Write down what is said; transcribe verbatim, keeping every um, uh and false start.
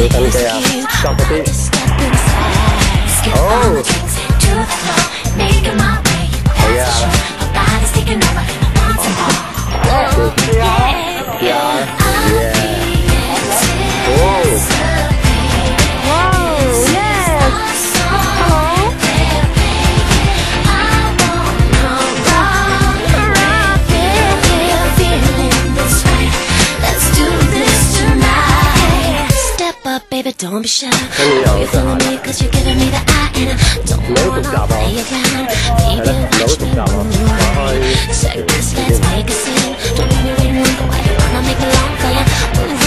Kelihatan kayak seperti oh ya ya ya oh baby, don't be shy. Know you're feeling me cause you're giving me the eye. And I don't wanna play around. Baby, watch me move. Check this, let's make a scene. Don't leave me waiting, go ahead, wanna make me long for you.